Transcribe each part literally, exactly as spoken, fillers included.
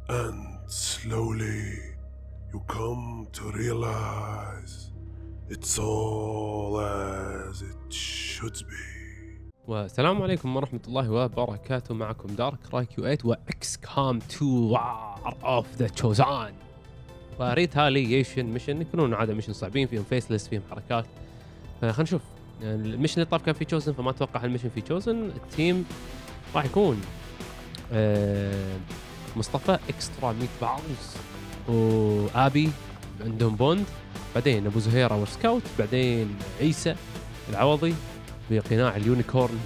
And slowly you come to realize it's all as it should be. والسلام عليكم ورحمة الله وبركاته. معكم دارك رايكيو ثمانية وإكس كام اثنين وار اوف ذا تشوزان. وريتاليشن ميشن يكونون عادة ميشن صعبين، فيهم فيسلس، فيهم حركات. فخلينا نشوف يعني الميشن اللي طاف كان في تشوزن، فما اتوقع الميشن في تشوزن. التيم راح يكون آه مصطفى اكسترا ميت باوز وابي عندهم بوند، بعدين ابو زهير اور سكاوت، بعدين عيسى العوضي بقناع اليونيكورن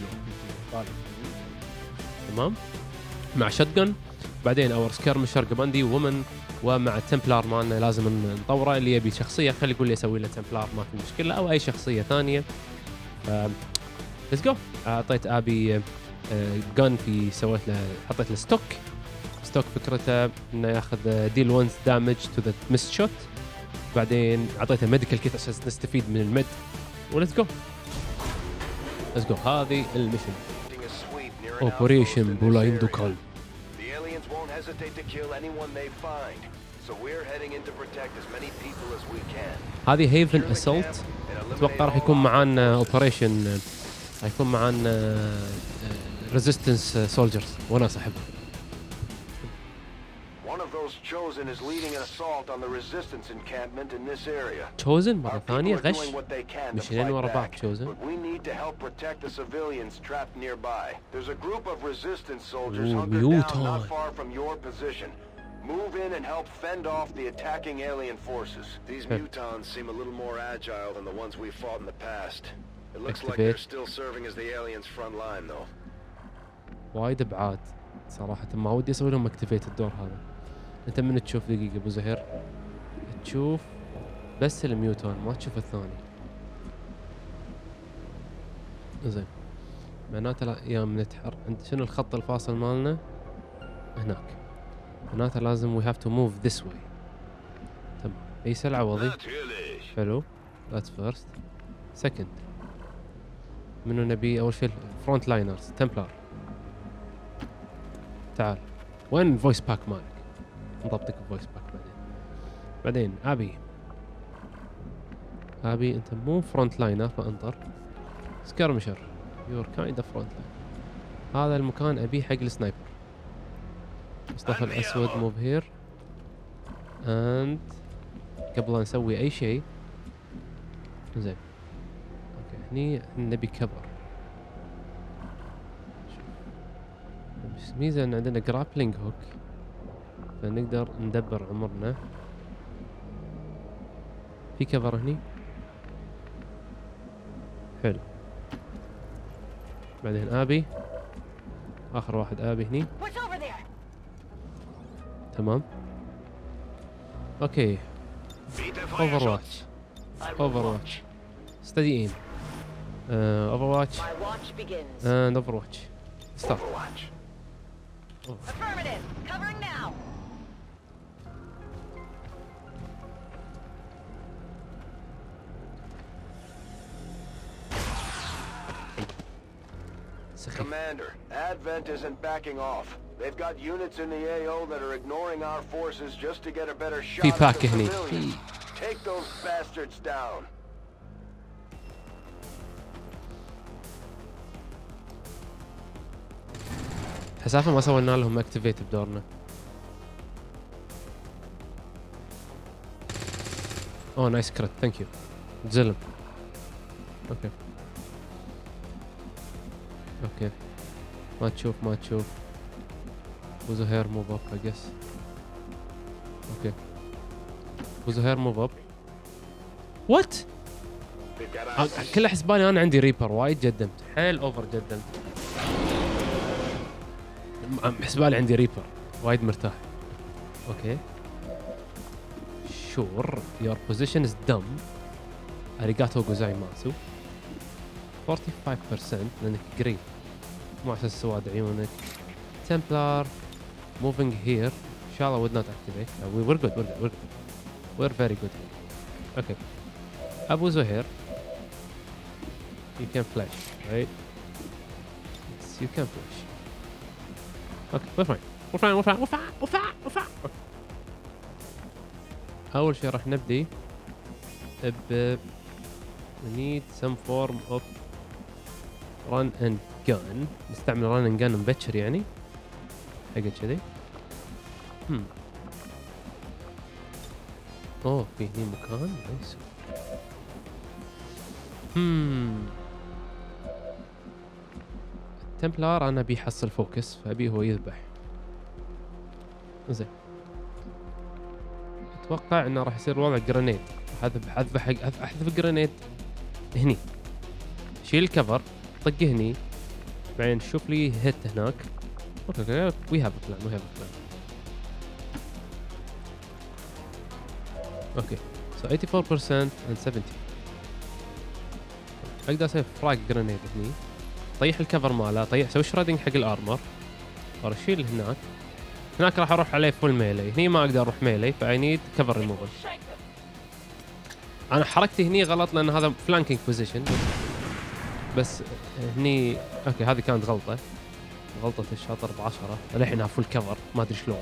تمام مع شotgun، بعدين اور سكيرمشر قبندي وومن، ومع التمبلار مالنا لازم نطوره اللي يبي شخصيه خلي يقول لي اسوي له تمبلار ما في مشكله، او اي شخصيه ثانيه. ليتس جو. اعطيت ابي جن في سويت له حطيت له ستوك ستوك فكرته انه ياخذ ديل وانز دامج تو ذا ميست شوت، بعدين اعطيته ميديكال كيت عشان نستفيد من الميد. وليتس جو ليتس جو. هذه الميشن اوبريشن بولايندو كول. هذه هيفن اسولت. اتوقع راح يكون معانا اوبريشن، راح يكون معانا ريزيستنس سولجرز وانا صاحبها. Chosen is leading an assault on the resistance encampment in this area. Chosen مرة ثانية غش مشينا ورا بعض. Chosen. We need to help protect the civilians trapped nearby. There's a group of resistance soldiers hunkered down not far from your position. Move in and help fend off the attacking alien forces. These mutons seem a little more agile than the ones we fought in the past. It looks like they're still serving as the aliens' front line though. وايد ابعاد صراحة، ما ودي اسوي لهم اكتيفيت الدور هذا. انت من تشوف دقيقة ابو زهير تشوف بس الميوتون ما تشوف الثاني. زين معناته لا يوم نتحر عند شنو الخط الفاصل مالنا هناك، معناته لازم we have to move this way. تمام. عيسى العوضي حلو. that's first. second منو نبي؟ اول شيء فرونت لاينرز تمبلار. تعال وين فويس باك مالك؟ نضبطك فويس باك بعدين. بعدين ابي ابي انت مو فرونت لاينر فانطر. سكرمشر يور كايند اوف فرونت لاين. هذا المكان ابيه حق السنايبر. مصطفى الاسود موف هير اند قبل لا نسوي اي شيء. زين اوكي هني نبي كبر. بس ميزه ان عندنا جرابلينج هوك فنقدر ندبر عمرنا. في كفر هني حلو. بعدين ابي اخر واحد ابي هني تمام. اوكي اوفر واتش اوفر واتش ستدي ايم اوفر واتش اند اوفر واتش ستارت. Affirmative. Covering now. Commander, Advent isn't backing off. They've got units in the A O that are ignoring our forces just to get a better shot at the civilians. Take those bastards down. حسافة ما سوينا لهم اكتيفيت بدورنا. اوه نايس كريت ثانك يو زلم. اوكي اوكي ما تشوف ما تشوف. ابو زهير موف اب اي جس. اوكي ابو زهير موف اب. وات كل حسباني انا عندي ريبر. وايد جدمت حيل اوفر جدمت. حسبالي عندي ريبر وايد مرتاح. اوكي شور يور بوزيشن از دم. اريغاتو غوزايماسو. خمسة وأربعين بالمية لانك قريب مو عشان سواد عيونك. تمبلار موفينج هير ان شاء الله would not activate. we we're good we're good we're good we're very good. اوكي ابو زهير you can flash right. yes you can flash. Okay we're fine we're fine we're fine we're fine we're fine we're fine اول شيء راح نبدي ب need some form of run and gun. نستعمل run and gun مبكر يعني حق كذي. هم اوه في هني مكان نايس. هم التمبلار انا بيحصل فوكس فابي هو يذبح. زين اتوقع انه راح يصير وضع جرينيد. اذبح اذبح احذف جرينيد هني. شيل الكفر طق هني بعدين شوف لي هيت هناك. اوكي وي هاف بلان وي هاف بلان. اوكي سو ثمانية وثمانين بالمية and سبعين. اقدر اسوي فراج جرينيد هني. طيح الكفر ماله طيح سوي شرادنج حق الارمر واشيل هناك. هناك راح اروح عليه فول ميلي. هني ما اقدر اروح ميلي فاي نيد كفر ريموفل. انا حركتي هني غلط لان هذا فلانكينج بوزيشن بس هني اوكي هذه كانت غلطه غلطه الشاطر بعشرة. الحين فول كفر ما ادري شلون.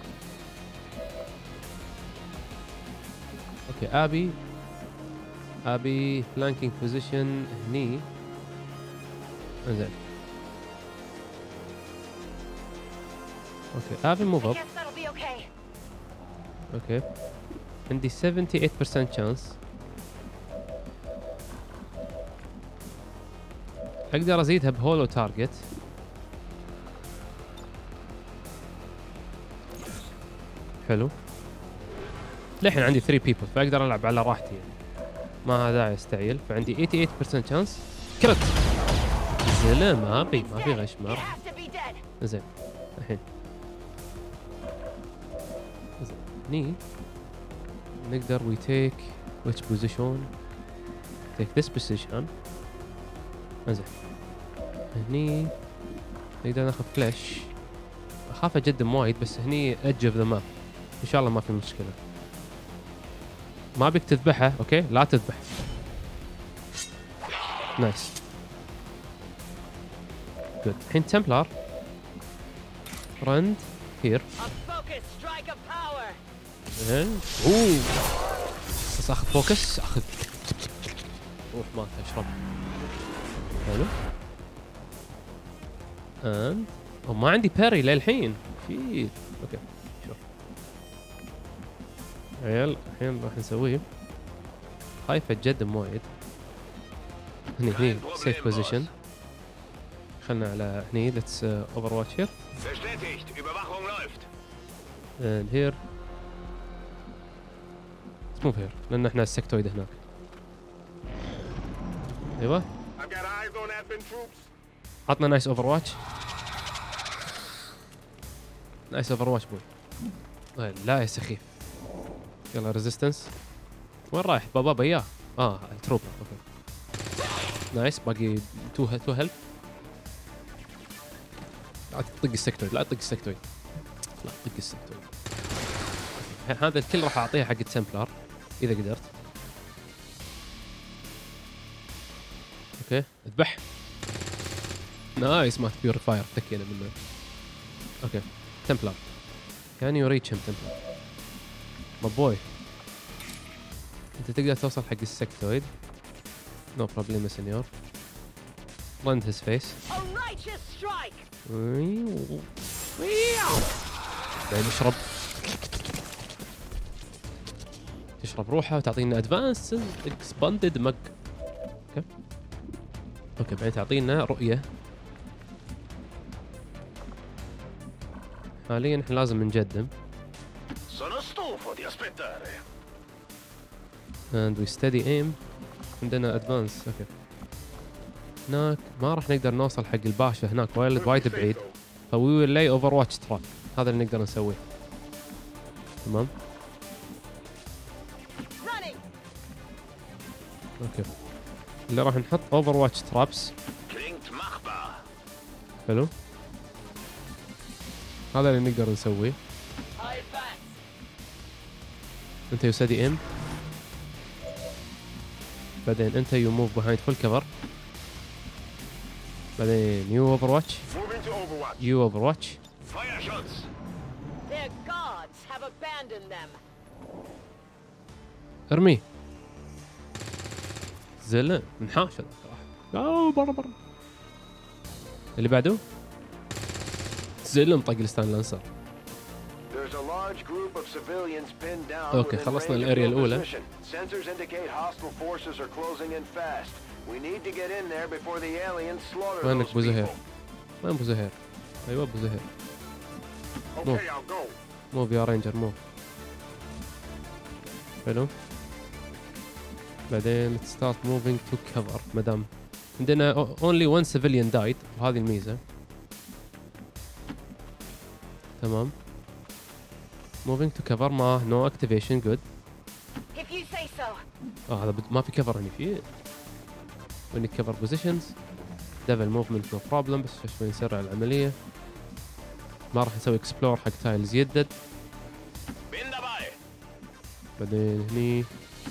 اوكي ابي ابي فلانكينج بوزيشن هني. زين اوكي ابي موف اب. اوكي عندي ثمانية وسبعين بالمية chance. اقدر ازيدها بهولو تارجت. حلو للحين عندي ثلاثة بيبل فاقدر العب على راحتي يعني. ما داعي استعيل فعندي ثمانية وثمانين بالمية chance. كرت زلمه ما ابي ما في غشمر. زين الحين زين هني نقدر we take which position take this position. زين هني نقدر ناخذ فلاش. اخاف اقدم وايد بس هني edge of the map ان شاء الله ما في مشكله. ما بيك تذبحه اوكي لا تذبح. نايس جود. الحين تمبلر رند هير. زين اوه بس اخذ فوكس اخذ روح ما اشرب. حلو اند او ما عندي باري للحين. شيت اوكي شوف عيال الحين راح نسويه. خايف اتقدم وايد. هني هني سيف بوزيشن. خلنا على هني ليتس اوفر واتش هير. اند هير مو هير لان احنا السكتويد هناك. ايوه عطنا نايس اوفر واتش. نايس اوفر واتش بوي. لا يا سخيف. يلا ريزيستنس. وين رايح بابا بياه؟ اه التروبر اوكي نايس. باقي تو تو هيلث. لا تطق السكتويد لا تطق السكتويد لا تطق السكتويد. هذا الكل راح اعطيه حق التمبلر اذا قدرت. اوكي اذبح. نايس مات بيوريفاير تكينا منه. اوكي تمبلر كان يو ريتش هيم تمبلر ما بوي. انت تقدر توصل حق السكتويد. نو بروبليم سنيور. لاند هيز فيس. بعدين يشرب تشرب روحه وتعطينا ادفانس اكسباندد مج. اوكي اوكي بعدين تعطينا رؤيه. حاليا احنا لازم نقدم. and we steady aim. عندنا ادفانس اوكي. هناك ما راح نقدر نوصل حق الباشا هناك وايد وايد بعيد فوي ويل لاي اوفر واتش تراب. هذا اللي نقدر نسويه. تمام اوكي اللي راح نحط اوفر واتش ترابس. حلو هذا اللي نقدر نسويه. انت يسدي ام بعدين انت يو موف بيهايند فول كفر بعدين يو اوفر واتش يو اوفر واتش. ارميه زلم انحاش هذا راح اوه برا برا. اللي بعده زلم طق الستان لانسر. اوكي خلصنا الاريا الاولى. وينك ابو زهير؟ وين ابو زهير؟ ايوه ابو زهير. موف موف يا رينجر موف. حلو. بعدين ستارت موفينج تو كفر مدام عندنا اونلي وان سيفيليان دايد وهذه الميزه. تمام. موفينج تو كفر ما نو اكتيفيشن جود. اه هذا ما في كفر هنا في وين كفر بوزيشنز دبل موفمنت نو بروبلم بس شوي نسرع العمليه. ما راح نسوي اكسبلور حق تايلز يدد. بعدين هني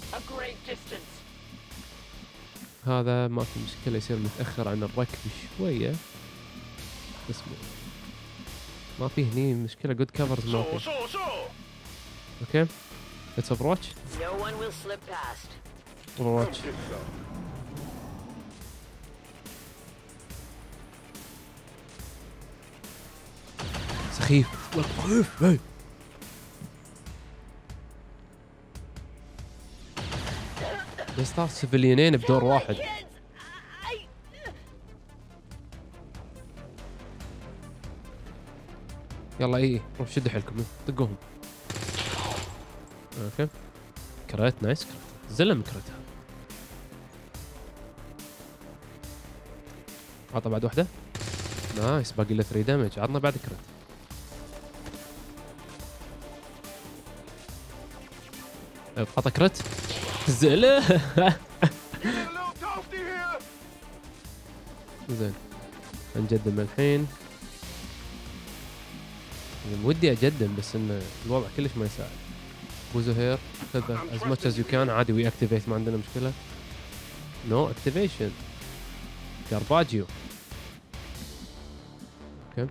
هذا ما في مشكله يصير متاخر عن الركب شويه بس ما في هني مشكله جود كفرز ما في. اوكي ليتس اوفر واتش. اوفر واتش سخيف سخيف. هاي يستار سيفيليانين بدور واحد. يلا ايه روح شدوا حيلكم طقوهم. اوكي كريت نايس كريت زلم كريتها. عطى بعد واحدة نايس باقي له ثري دامج. عطنا بعد كريت. عطى كريت زلم. زين نجدم الحين. ودي اجدم بس ان الوضع كلش ما يساعد. ابو زهير خذ از ماتش از يو كان عادي وي اكتيفيت ما عندنا مشكله. نو اكتيفيشن كارباجيو. اوكي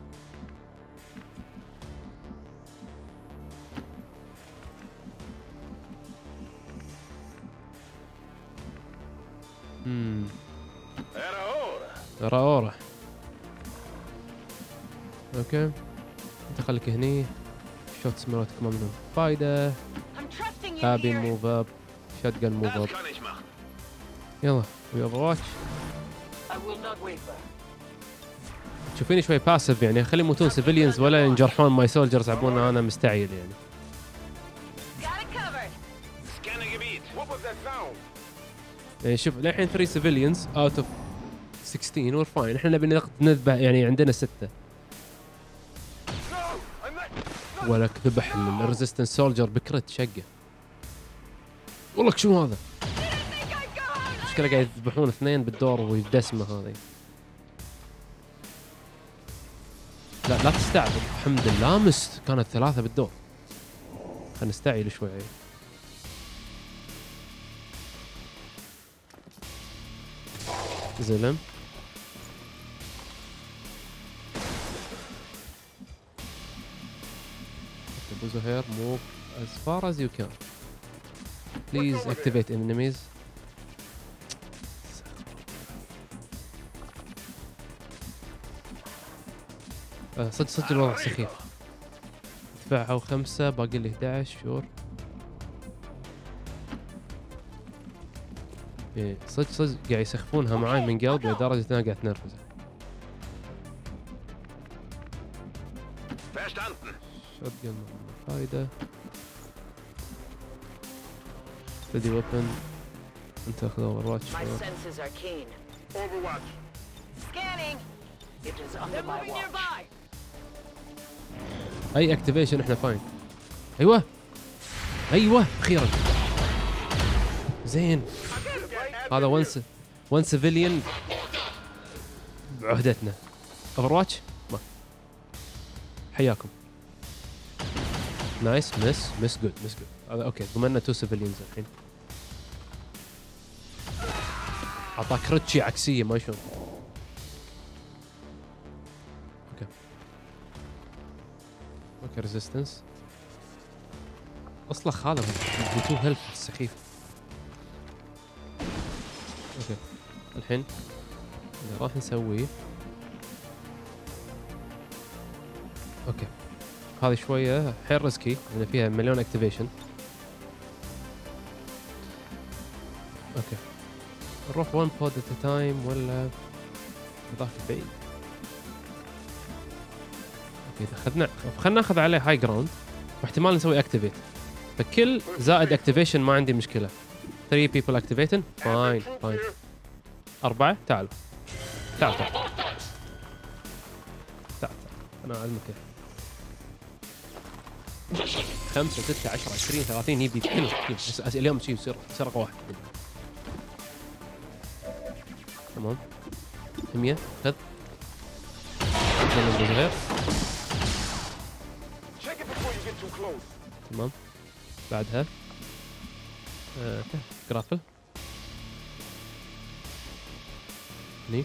امم راورا. اوكي انت خليك هني. شوت سمرتك ما منهم فايده. ابي موف اب شوت جن موف اب. يلا وي اوفر واتش. تشوفيني شوي باسف يعني خلي يموتون سيفيليانز ولا ينجرحون ماي سولجرز عبونا انا مستعجل يعني. يعني شوف للحين ثري سيفيليانز اوت اوف ستة عشر وير فاين. احنا نبي نذبح يعني عندنا ستة. ولك ذبح الريزيستنس سولجر بكرت شقه. والله شو هذا؟ مشكلة قاعد يذبحون اثنين بالدور ويدسمه هذه. لا لا تستعجل الحمد لله مست كانت ثلاثة بالدور. خلينا نستعجل شوي. زلم Abu Zuhair, move as far as you can. Please activate enemies. صدق صدق الوضع سخيف. دفاعه خمسة باقي لي احد عشر شور. إيه صدق صدق قاعد يسخفونها معاي من قلب لدرجة انها قاعد تنرفز. شوت جن فايدة. ستدي ويبن. انت اخذ اوفر واتش. اي اكتيفيشن احنا فاين. ايوه ايوه اخيرا زين. هذا ون ون سيفيليان بعهدتنا. اوفر واتش ما حياكم. نايس مس مس جود مس جود. هذا اوكي ضمننا تو سيفيليانز الحين. اعطاك رتشي عكسيه ما شلون. اوكي اوكي ريزيستنس اصلخ هذا تو هيلث السخيف. اوكي الحين اللي راح نسويه اوكي هذه شويه حيل ريسكي لان فيها مليون اكتيفيشن. اوكي نروح one pod at a time ولا ذاك بعيد. اوكي اخذنا خلينا ناخذ عليه هاي جراوند واحتمال نسوي اكتيفيت، فكل زائد اكتيفيشن ما عندي مشكله. three people activating فاين فاين. أربعة تعالوا تعال تعال تعال تعال أنا أعلمك خمسة ستة عشرة عشرين ثلاثين يبي كل كل اليوم شيء يصير سرقة واحد. تمام مية خذ غير تمام. بعدها آه جرافل هني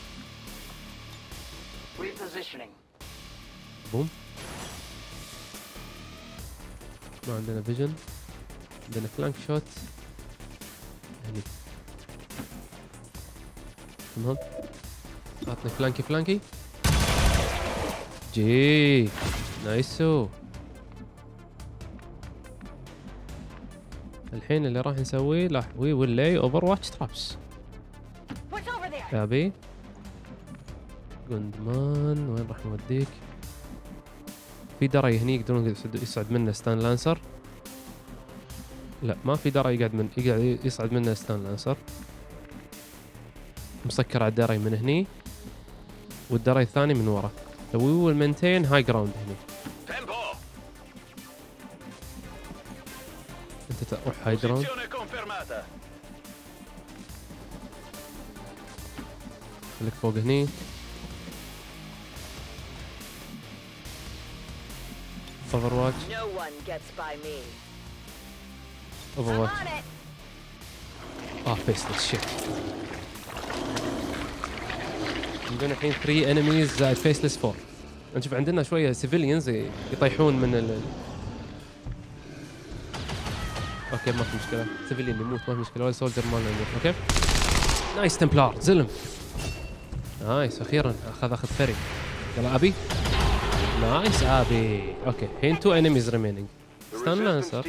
بوم. ما عندنا فيجن، عندنا فلانك شوت هني تمام. اعطني فلانكي فلانكي جي نايسو. الحين اللي راح نسويه لا وي ويل لاي اوفر واتش ترابس. شابي جوندمان وين راح نوديك؟ في دري هني يقدرون يصعد منه ستان لانسر. لا ما في دري يقعد من يقعد يصعد منه ستان لانسر. مسكر على الدري من هني والدري الثاني من ورا. وي ويل مينتين هاي جراوند هني. انت تروح هاي جراوند. خليك فوق هني. Overwatch. No one gets by me. Overwatch. Ah, faceless shit. عندنا الحين three enemies زائد faceless four. نشوف عندنا شوية civilians يطيحون من ال. اوكي ما في مشكلة. civilian يموت ما في مشكلة ولا soldier ما يموت. اوكي. نايس تمبلار زلم. نايس اخيرا اخذ اخذ فري. يلا ابي. نايس ابي. اوكي الحين two enemies remaining. ستان لانسر.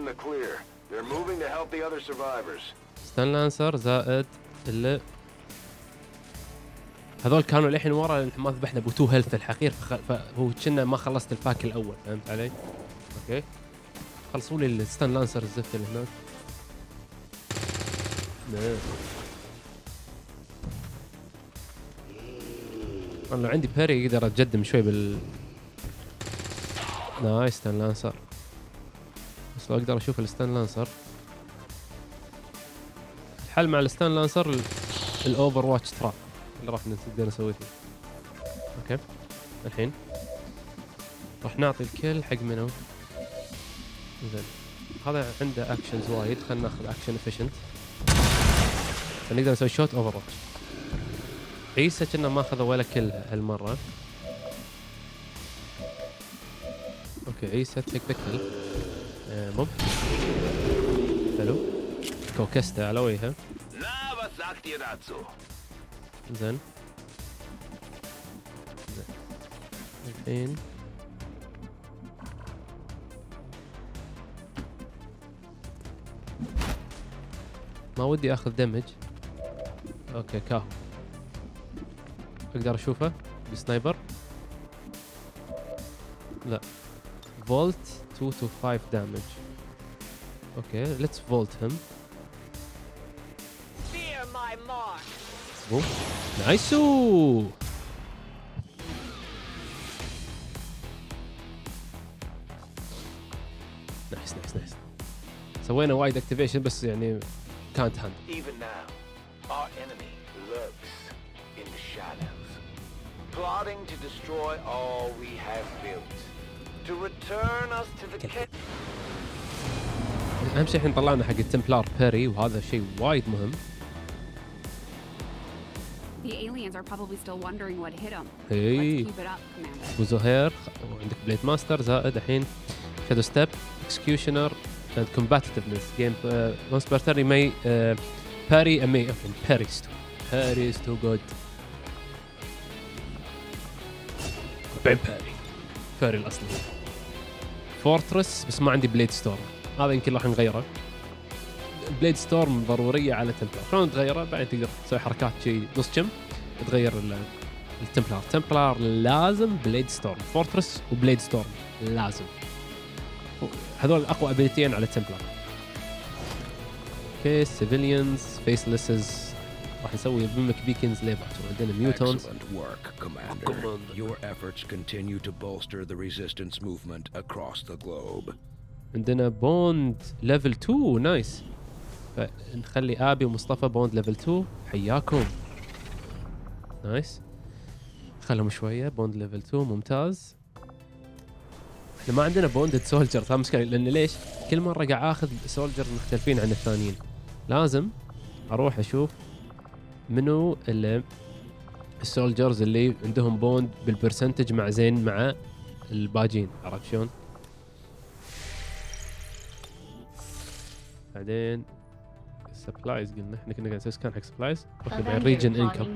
ستان لانسر زائد اللي هذول كانوا للحين ورا لان ما ذبحنا ابو تو هيلث الحقير فخ... فهو كنا ما خلصت الباك الاول فهمت علي؟ اوكي خلصوا لي الستان لانسر الزفت اللي هناك. نعم. انا لو عندي باري اقدر اتقدم شوي بال نايس ستان لانسر. بس لو اقدر اشوف الستان لانسر الحل مع الستان لانسر الاوفر واتش تراب اللي راح نقدر نسوي فيه. اوكي الحين راح نعطي الكل حق منو. زين هذا عنده اكشنز وايد خلينا ناخذ اكشن افيشنت فنقدر نسوي شوت اوفر واتش. عيسى كنا ما اخذ ولا كل هالمره. اوكي عيسى تك تك آه موب حلو كوكستا على وجهها. زين الحين ما ودي اخذ دمج. اوكي كاهو اقدر اشوفه بسنايبر. لا فولت two to five damage. اوكي let's vault him. بوم نايسو. نايس نايس نايس. سوينا وايد اكتيفيشن بس يعني كانت هاند. Even now, our enemy lurks in the shadows, plotting to destroy all we have built, to return us to the ca- اهم شيء الحين طلعنا حق التمبلار بيري وهذا شيء وايد مهم. The aliens are probably still wondering what hit them. Hey. Let's keep it up, Commander. وزهير وعندك بليد ماستر زائد الحين شادو ستيب اكسكيوشنر اند كومباتيتفنس جيم once per turn you may uh, باري امي باريستو باريستو جود بين باري باري الاصلي. فورترس بس ما عندي بليد ستورم، هذا يمكن راح نغيره. البليد ستورم ضروريه على تمبلار. شلون تغيره؟ بعدين تقدر تسوي حركات شيء نص كم تغير التمبلار. تمبلار لازم بليد ستورم، فورترس وبليد ستورم لازم، هذول اقوى ابيليتين على التمبلار. اوكي سيفيليانز فيسلسز راح نسوي بمك بيكنز ليبر. عندنا ميوتونز. Excellent work, Commander. Your efforts continue to bolster the resistance movement across the globe. عندنا بوند ليفل اثنين نايس. فنخلي ابي ومصطفى بوند ليفل اثنين. حياكم. نايس. خلهم شويه بوند ليفل اثنين ممتاز. احنا ما عندنا بوندد سولجر، هذا مشكله. لان ليش؟ كل مره قاعد اخذ سولجر مختلفين عن الثانيين. لازم اروح اشوف منو اللي السولجرز اللي عندهم بوند بالبرسنتج مع زين مع الباجين. عرفت شلون؟ بعدين سبلايز قلنا احنا كنا قاعد نسوي سكان حق سبلايز. اوكي بعدين ريجن انكم.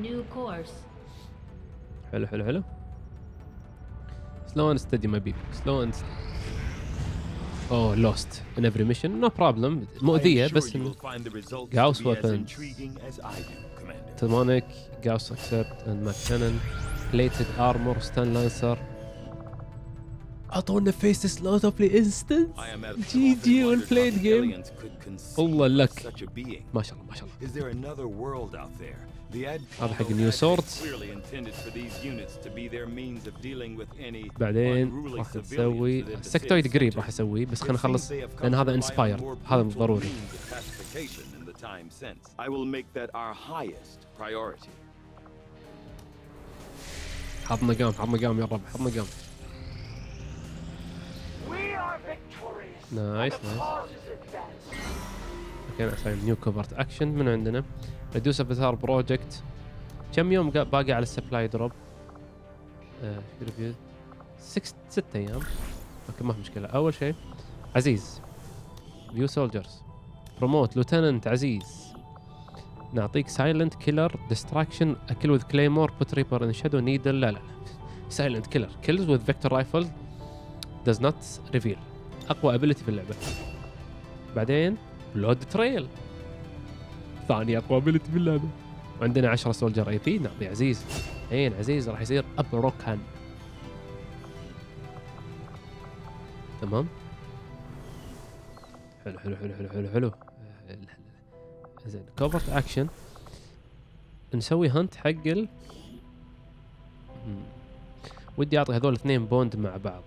حلو حلو حلو. سلو اند ستدي ماي بيبل. سلو اند اوه لوست ان افري ميشن. نو بروبلم. مؤذيه بس جاوس ويبنز تمونيك جاوس اكسبت اند ماك كانن بليتد ارمور ستان لانسر. اعطونا فيس سلوت اوف لي انستنس. جي جي وين بلايد جيم. والله لك ما شاء الله ما شاء الله. هذا حق نيو سوردز. بعدين راح نسوي سكتويد قريب راح اسويه بس خلينا نخلص لان هذا انسباير هذا ضروري. حظنا قام حظنا قام يا رب حظنا قام. نايس نايس. اوكي نسوي نيو كوفرت اكشن. من عندنا ريديوس افاتار بروجكت. كم يوم باقي على السبلاي دروب؟ آه ريفيو ستة ستة ايام. اوكي ما في مشكله. اول شيء عزيز فيو سولجرز بروموت لوتننت عزيز. نعطيك سايلنت كيلر ديستراكشن اكل وذ كليمور بوت ريبر ان شادو نيدل. لا لا سايلنت كيلر كيلز وذ فيكتور رايفل does not reveal. اقوى ابيلتي في اللعبه. بعدين بلود تريل ثاني اقوى ابيلتي في اللعبه. وعندنا عشرة سولجر اي بي نعطي عزيز. عين عزيز راح يصير ابروكان. تمام حلو حلو حلو حلو حلو حلو. زين كوفرت اكشن نسوي هانت حق ال ودي اعطي هذول الاثنين بوند مع بعض.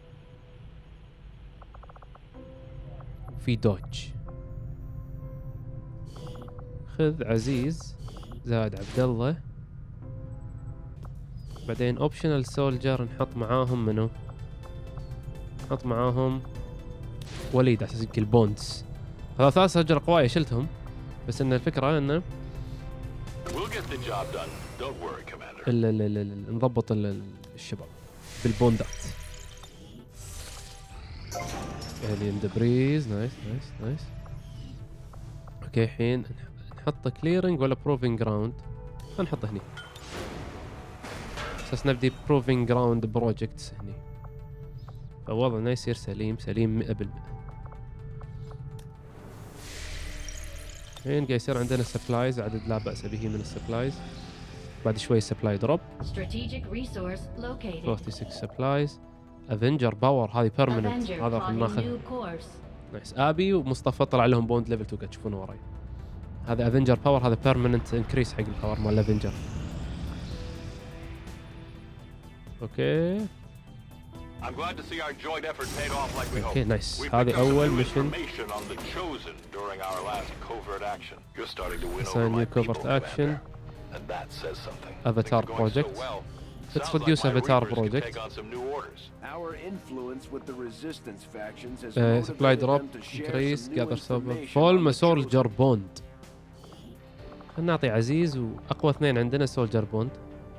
في دوج خذ عزيز زاد عبد الله. بعدين اوبشنال سولجر نحط معاهم منو؟ نحط معاهم وليد على اساس البوندز. هذا ثلاث سولجر قوايا شلتهم بس ان الفكره انه لا لا لا نضبط الشباب بالبوندات. الين دبريز نايس نايس نايس. اوكي الحين نحط كليرنج ولا بروفينج جراوند؟ نحطه هني اساس نبدي بروفينج جراوند بروجكتس هني. فوضعنا يصير سليم سليم مئة بالمئة. الحين قاعد يصير عندنا سبلايز عدد لا بأس به من السبلايز. بعد شوي سبلاي دروب ستة وثلاثين سبلايز. افنجر باور هذه بيرمننت هذا راح ناخذ. نايس. ابي ومصطفى طلع لهم بوند ليفل اثنين قاعد تشوفونه وراي. هذا افنجر باور هذا بيرمننت انكريس حق الباور مال الافنجر. اوكي I'm glad to see our joint effort paid off like we hoped. اوكي نايس. هذه اول ميشن. Assign new covert action. Avatar project. Let's reduce Avatar project. Our influence with the resistance factions has Uh, supply drop, increase, gather server, full soldier bond. خلنا نعطي عزيز واقوى اثنين عندنا سولجر بوند.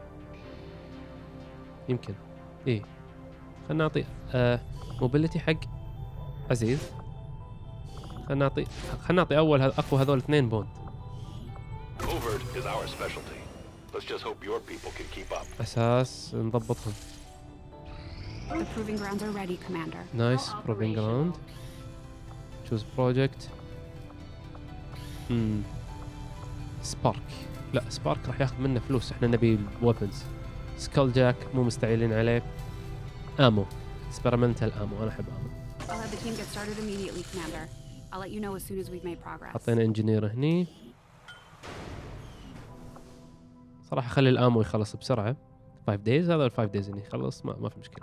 يمكن. ايه. خلنا نعطي آه موبيليتي حق عزيز. خلنا نعطي خلنا نعطي اول اقوى هذول اثنين بوند. our specialty. Let's just hope your people can keep up. أساس نضبطهم. The proving grounds are ready, Commander. Nice proving ground. Choose project. Hmm. سبارك. لا سبارك راح ياخذ منا فلوس، احنا نبي ويبنز. سكال جاك مو مستعجلين عليه. امو. experimental امو، انا احب امو. I'll have the team get started immediately, Commander. I'll let you know as soon as we've made progress. حطينا انجينير هني. صراحة خلي الامو يخلص بسرعة. five days هذا ال five days اني يخلص ما ما في مشكلة.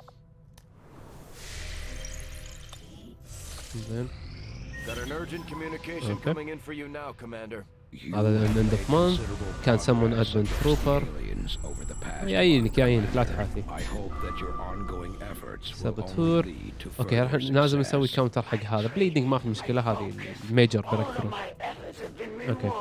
زين. Got an urgent communication Okay. coming in for you now, Commander. هذا end of month. كان someone advent trooper. يعينك يعينك لا تحاتي. سابوتور. اوكي راح لازم نسوي كاونتر حق هذا. بليدنج ما في مشكلة، هذه الميجر بريك. اوكي.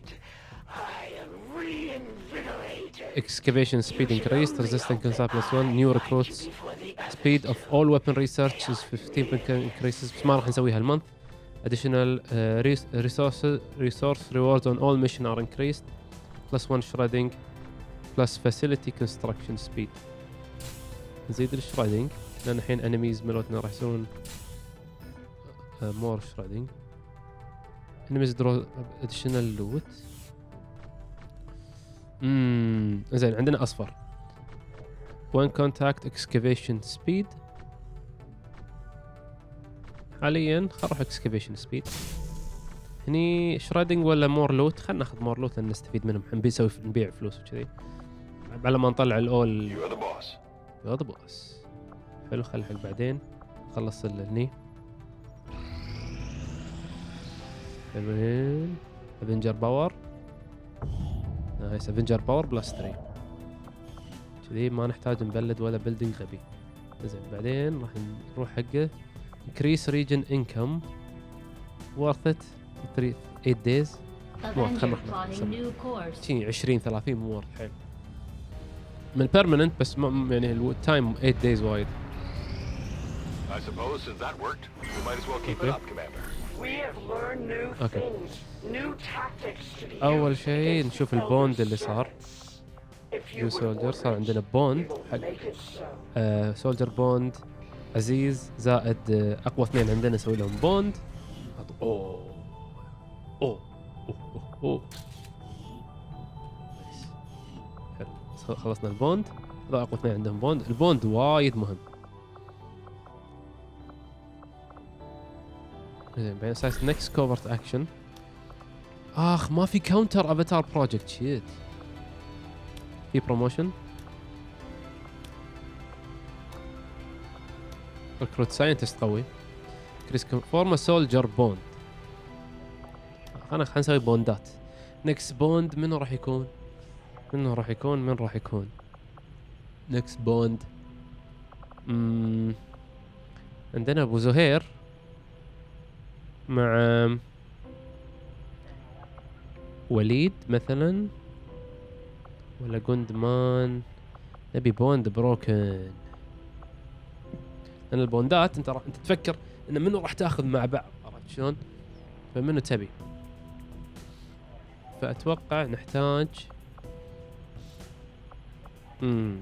Excavation speed increased, resistant concept plus one, new recruits, speed of all weapon research is fifteen percent increases. بس ما راح نسويها المنث. Additional uh, res resources, resource rewards on all mission are increased, plus one shredding, plus facility construction speed. نزيد الشريدنج لأن الحين enemies ملوتنا راح يسوون uh, more shredding. Enemies draw additional loot. اممم زين عندنا اصفر. One contact excavation speed. حاليا خل نروح excavation speed. هني شريدنج ولا مور لوت؟ خلنا ناخذ مور لوت لان نستفيد منهم، نبي نسوي نبيع فلوس وكذي على ما نطلع الاول. You're the boss. You're the boss. حلو خلي حق بعدين خلص هني. حلوين. افنجر باور. نايس افنجر باور بلس ثري. كذي ما نحتاج نبلد ولا بيلدينج غبي. زين بعدين راح نروح حقه increase region income worth it three eight days. مو خلنا شي عشرين ثلاثين مو worth حيل من permanent بس ما يعني التايم eight days وايد. I suppose since that worked, we might as well keep it up, Commander. We have learned new Okay. things, new tactics to be أول used شيء against نشوف the البوند elder اللي صار. spirits. If you نيو would سولجر warn صار us, عندنا we بوند will حق make it so. آه سولجر بوند عزيز زائد آه اقوى اثنين عندنا نسوي لهم بوند. اوه اوه اوه اوه, أوه. حلو خلصنا البوند. هذا اقوى اثنين عندهم بوند. البوند وايد مهم. زين بعدين اساس نكست كوفرت اكشن. اخ ما في كاونتر افاتار بروجكت شيت. في بروموشن ريكروت ساينتست قوي. كريس فورما سولجر بوند. خلينا خلينا نسوي بوندات. نكست بوند منو راح يكون؟ منو راح يكون؟ من راح يكون؟ نكست بوند امم عندنا ابو زهير مع وليد مثلا ولا جوندمان. نبي بوند بروكن لان البوندات انت راح انت تفكر ان منو راح تاخذ مع بعض، عرفت شلون؟ فمنو تبي؟ فاتوقع نحتاج امم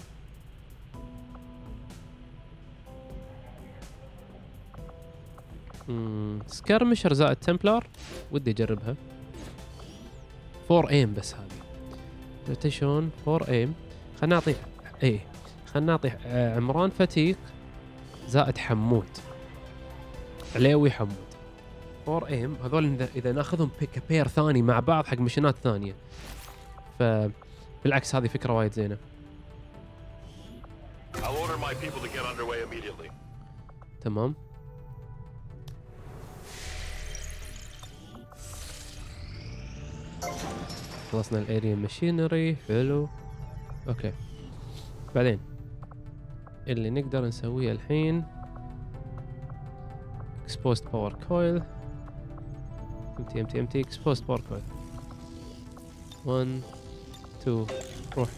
امم سكارمشر زائد تمبلار ودي اجربها. فور ايم بس هذه روتيشن فور ايم. خلنا نعطي ايه خلنا نعطي عمران فتيق زائد حمود عليوي حمود. فور ايم هذول اذا ناخذهم بيك بير ثاني مع بعض حق مشينات ثانيه، فبالعكس هذه فكره وايد زينه. I'll order my people to get underway immediately. تمام. خلصنا الاريا ماشينري. حلو اوكي. بعدين اللي نقدر نسويه الحين exposed power coil empty empty empty exposed power coil one two روح.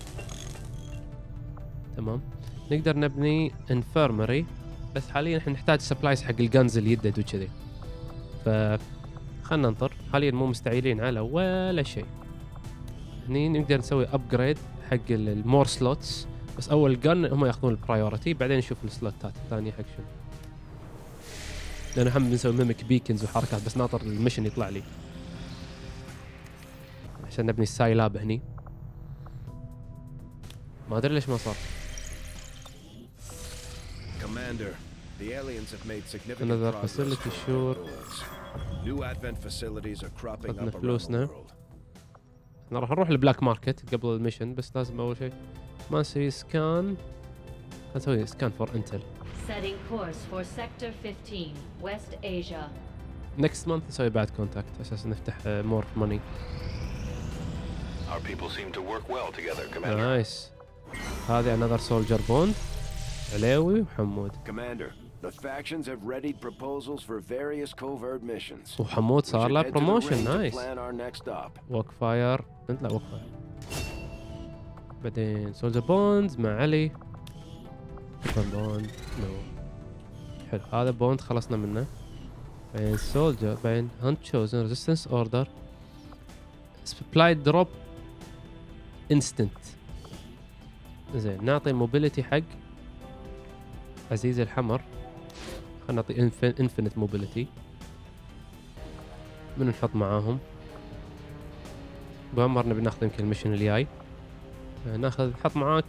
تمام. نقدر نبني infirmary بس حاليا احنا نحتاج سبلايز حق الجنز اللي يدد وكذي، ف خلنا ننطر. حاليا مو مستعجلين على ولا شيء. هني نقدر نسوي ابجريد حق المور سلوتس، بس اول جن هم ياخذون البرايورتي، بعدين نشوف السلوتات الثانيه حق شنو. لانه هم بنسوي ميمك بيكنز وحركات، بس ناطر المشن يطلع لي عشان نبني السايلاب هني. ما ادري ليش ما صار. Commander, the aliens have made significant Another progress facility, toward sure. our goals. New advent facilities are cropping أخذنا up around the فلوسنا. world. احنا راح نروح البلاك ماركت قبل الميشن، بس لازم اول شيء ما نسوي سكان. نسوي سكان فور انتل. Setting course for Sector fifteen, West Asia. نكست مانث نسوي بعد كونتاكت اساس نفتح مور ماني. Our people seem to work well together, Commander. نايس. هذه another soldier bond. عليوي وحمود. Commander, the factions have readied proposals for various covert missions. وحمود صار له بروموشن. نايس. Plan our next stop. ووك فاير. انت لا ووك فاير. بعدين سولجر بوند مع علي. بوند نو. حلو هذا بوند خلصنا منه. بعدين سولجر بعدين هانت تشوزن ريزيستنس اوردر سبلاي دروب انستنت. زين نعطي موبيليتي حق عزيز الحمر. خلينا نعطي انفينيت موبيليتي. من نحط معاهم بأمر نبي ناخذ يمكن المشن الجاي. ناخذ حط معاك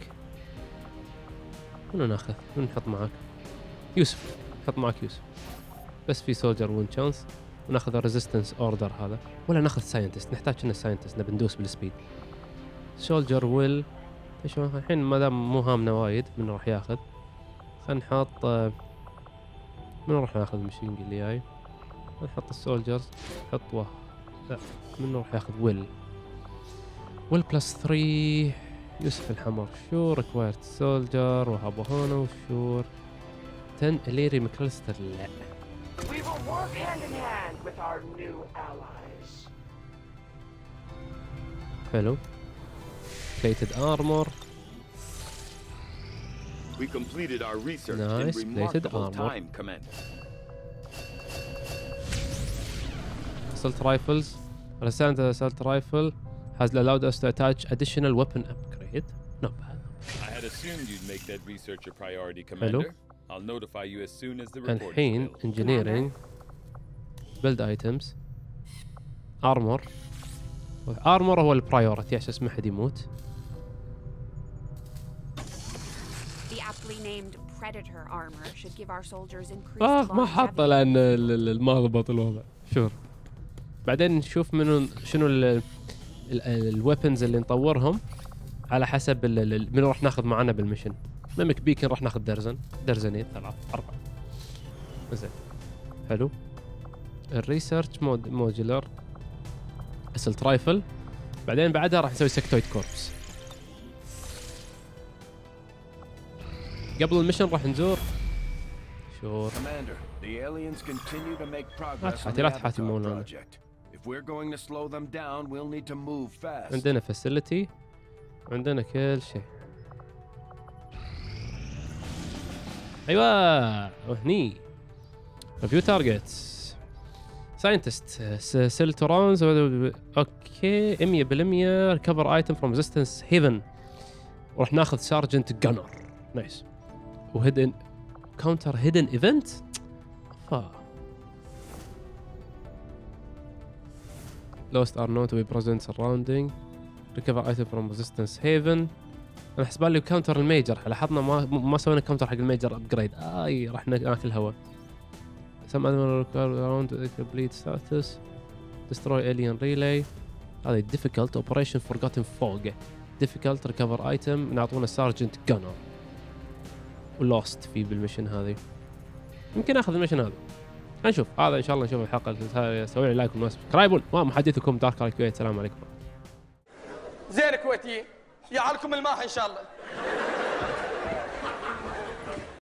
منو ناخذ من نحط معاك يوسف. حط معاك يوسف بس في سولجر وين تشانس. وناخذ الريزيستنس اوردر هذا ولا ناخذ ساينتست. نحتاج كنا ساينتست نبي ندوس بالسبيد. سولجر ويل ايش الحين ما دام مو هامنا وايد من راح ياخذ. خلينا نحط من راح ناخذ المشين اللي جاي. نحط السولجرز نحط واه لا من راح ياخذ ويل. ويل بلس ثري يوسف الحمر. شو ريكوايرد سولجر وهابو هانو شور عشرة إليري مكريستر. لا We will work hand in hand with our new allies. حلو. plated armor. We completed our research Nice, in plated remarkable armor. time, Commander. assault rifles. Understand the assault rifle has allowed us to attach additional weapon upgrade. Not bad. I had assumed you'd make that research a priority, Commander. I'll notify you as soon as the report is الحين available. engineering build items armor. armor هو البرايورتي عشان ما حد يموت. The aptly named Predator armor should give our soldiers increased اخ ما حاطه لان ما ضبط الوضع. شور بعدين نشوف منو شنو الويبنز اللي نطورهم على حسب منو راح ناخذ معنا بالمشن. ميمك بيكن راح ناخذ درزن درزنين ثلاث اربعه. زين حلو. الريسيرش مود موديولر اسلت رايفل. بعدين بعدها راح نسوي سكتويد كوربس. قبل المشن راح نزور شور. Commander, the aliens continue to make لا progress on تحاتي the لا تحاتي Avatar مولانا. project. If we're going to slow them down, we'll need to move fast. عندنا فاسيلتي عندنا كل شيء. ايوه وهني ريفيو تارجتس ساينتست سيل تورانز. اوكي مية بالمية ريكفر ايتم فروم ريزيستنس هيفن. وراح ناخذ سارجنت جانر. نايس. وهيدن كاونتر هيدن ايفنت. فا Lost are known to be present surrounding. Recover item from resistance haven. انا حسبان لي كاونتر الميجر. لاحظنا ما ما سوينا كاونتر حق الميجر ابجريد. اي راح ناكل هوا. Some animal around complete status. Destroy alien relay. هذه difficult operation forgotten fog. Difficult recover item. نعطونا سارجنت جانر. ولوست في بالمشن هذه. يمكن اخذ المشن هذا. نشوف هذا ان شاء الله نشوف الحلقه. سووا لي لايك وسبسكرايب. ومحدثكم دارك الكويت. السلام عليكم. زين كويتيين يا علكم الماح ان شاء الله.